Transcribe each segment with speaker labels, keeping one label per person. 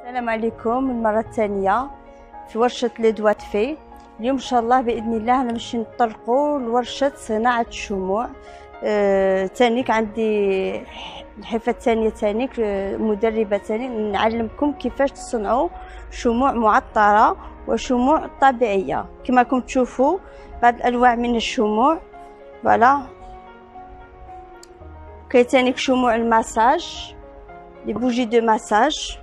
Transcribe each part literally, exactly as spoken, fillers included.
Speaker 1: السلام عليكم المرة الثانية في ورشة لي دوات في. اليوم ان شاء الله باذن الله نمشي نطلقوا لورشة صناعة الشموع. آه، تانيك عندي الحرفة الثانية تانيك مدربة تاني نعلمكم كيفاش تصنعوا شموع معطرة وشموع طبيعية. كما راكم تشوفوا بعض الانواع من الشموع. فوالا كاين تانيك شموع المساج، لي بوجي دو مساج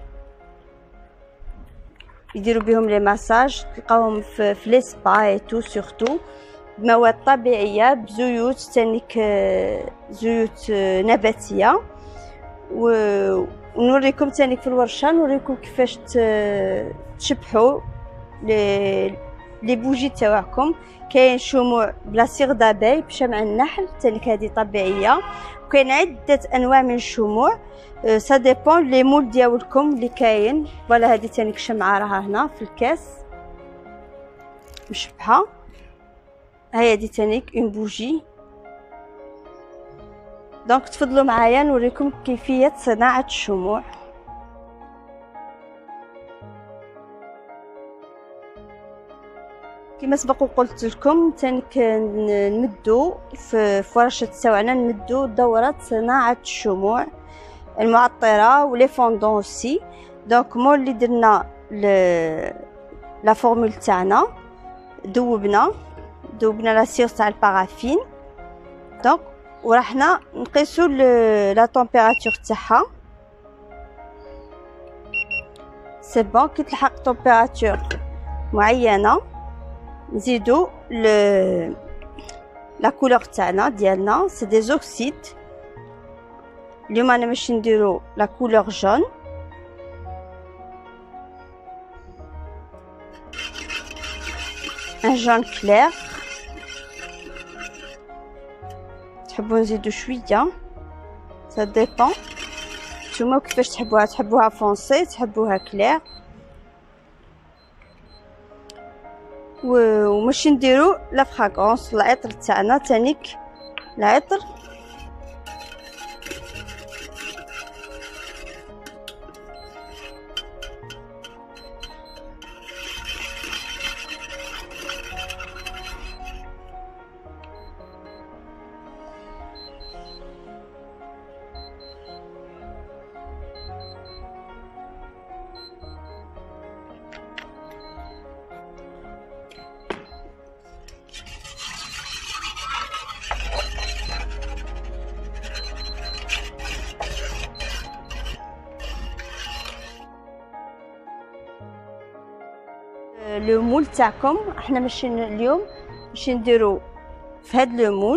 Speaker 1: يديروا بهم لي مساج، تلقاوهم في, في لي سبا اي تو سورتو بمواد طبيعيه بزيوت تانيك زيوت نباتيه. ونوريكم تانيك في الورشه نوريكم كيفاش تشبحوا لي لي بوجي تاعكم. كاين شموع بلا سيغ دابي بشمع النحل تانيك هذه طبيعيه، وكاين عده انواع من الشموع. سا ديبون لي مول ديالكم اللي كاين. فوالا هذه تانيك شمعه راها هنا في الكاس مشبحه. هاي هذه تانيك اون بوجي. دونك تفضلوا معايا نوريكم كيفيه صناعه الشموع. كما سبق وقلت لكم تانيك نمدوا في ورشه تاعنا نمدوا دوره صناعه الشموع المعطره ولي فوندون اوسي. دونك مول اللي درنا لا فورمول تاعنا ذوبنا ذوبنا لا سيغ تاع البارافين. دونك ورحنا نقيسوا لا طومبيراتور تاعها. سي بون كي تلحق طومبيراتور معينه نزيدو لا كولور تاعنا ديالنا سي دي زوكسيد. اليوم انا باش نديرو لا كولور جون. ان جون كلير. تحبوا نزيدو شويه سا ديبون نتوما كيفاش تحبوها، تحبوها فونسي تحبوها كلير. وماشي نديرو لا فراغونس العطر تاعنا تانيك العطر لو مول تاعكم. احنا ماشي اليوم ماشي نديرو في هاد لو مول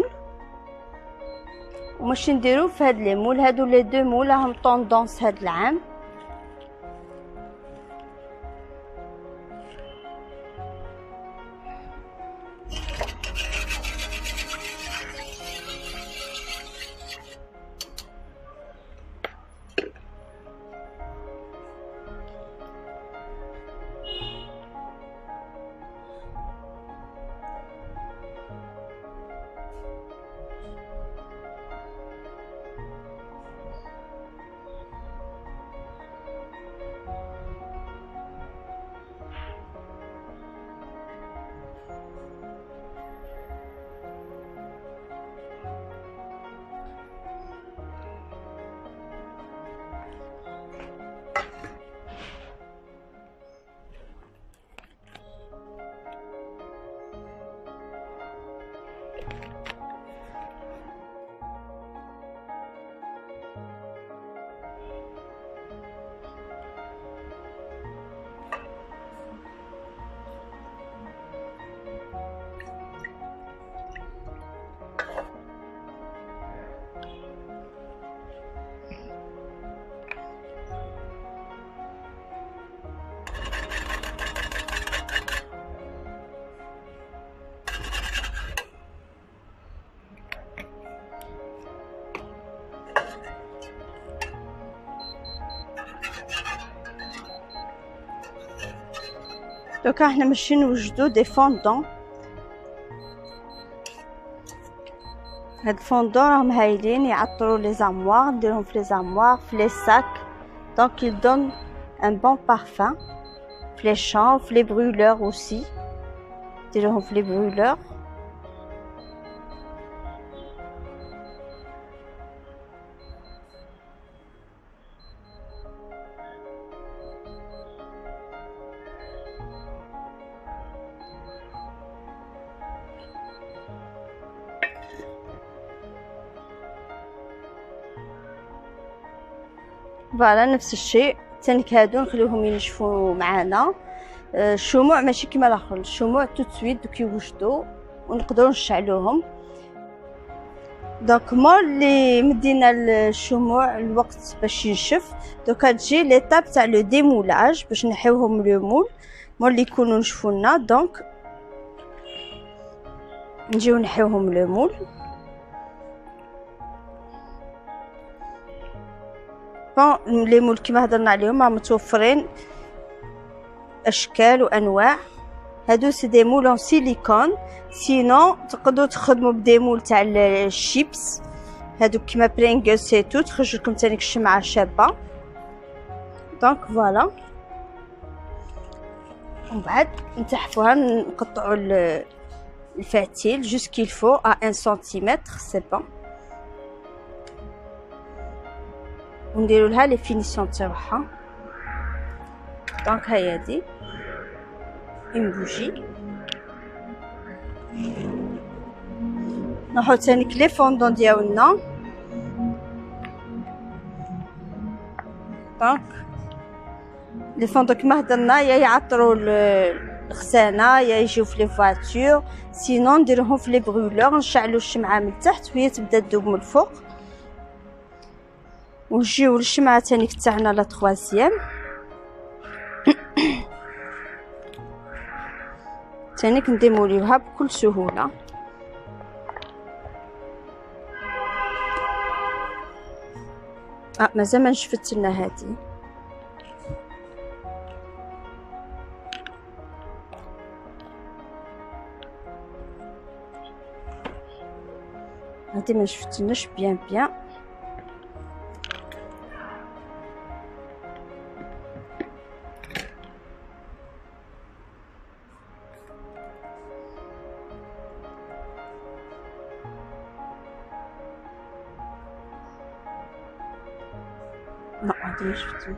Speaker 1: وماشي نديرو في هاد لي مول. هادو لي دو مول راهم طوندونس هاد العام. دوكا احنا ماشي نوجدو دي فوندون. هاد الفوندون راهم هايلين يعطروا لي زاموار، نديرهم في لي زاموار في لي ساك. دونك يل دون un bon parfum في les champs, في les brûleurs aussi. ديروهم في les brûleurs. فوالا نفس الشيء تانيك هادو نخليوهم ينشفوا معانا. الشموع ماشي كيما الاخر، الشموع تو سويت دوك يوجدوا ونقدروا نشعلوهم. دونك مور لي مدينا الشموع الوقت باش ينشف، دوكا تجي ليطاب تاع لو ديمولاج باش نحيوهم لو مول مور لي يكونوا نشفوا لنا. دونك نجيو نحيوهم لو مول. بون لي مول كيما هضرنا عليهم راه متوفرين اشكال وانواع. هادو سي دي مول اون سيليكون، سينو تقدروا تخدموا بدي مول تاع الشيبس هادو كيما برينغل سيتو تخرج لكم تانيك الشمعه شابه. دونك فوالا ومن بعد نتحفوها نقطعوا الفاتيل جوسكيل فو ا واحد سنتيمتر سي بون، ونديروا لها لي فينيسيون تاعها. دونك هيا دي اون بوجي نحط تانيك لي فوندون ديالنا. دونك لي فوندون كما هضرنا يا يعطروا الخزانه يا يجيو في لي فواتور، سينون نديروهم في لي برولور نشعلوا الشمعه من تحت وهي تبدا تذوب من الفوق. ونجيو للشمعه تانيك تاعنا لا تروازيام تانيك نديموليوها بكل سهوله. اه مازال ما نشفت لنا هادي. هادي ما نشفتلناش بيان بيان. لا هادي ما شفتهاش.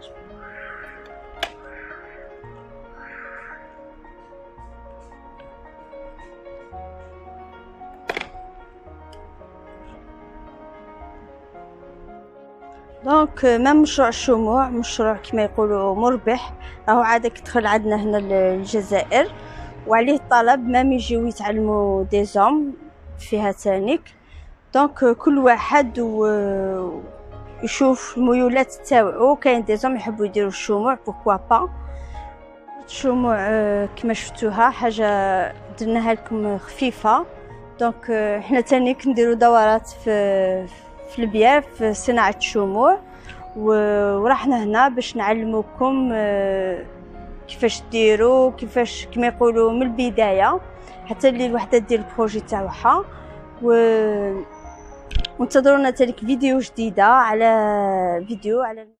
Speaker 1: دونك مام مشروع الشموع مشروع كما يقولوا مربح، راهو عاد كيدخل عندنا هنا للجزائر وعليه الطلب مام يجيو يتعلموا دي زوم فيها تانيك. دونك كل واحد و يشوف الميولات تاوعو. كاين دي زوم يحبوا يديروا الشموع بوركوا با. الشموع كما شفتوها حاجه درناها لكم خفيفه. دونك حنا تانيك نديروا دورات في في البيار في صناعه الشموع، ورحنا هنا باش نعلموكم كيفاش ديروا كيفاش كما يقولوا من البدايه حتى اللي الوحده دير البروجي تاعها. و وانتظرونا تانيك فيديو جديده على فيديو على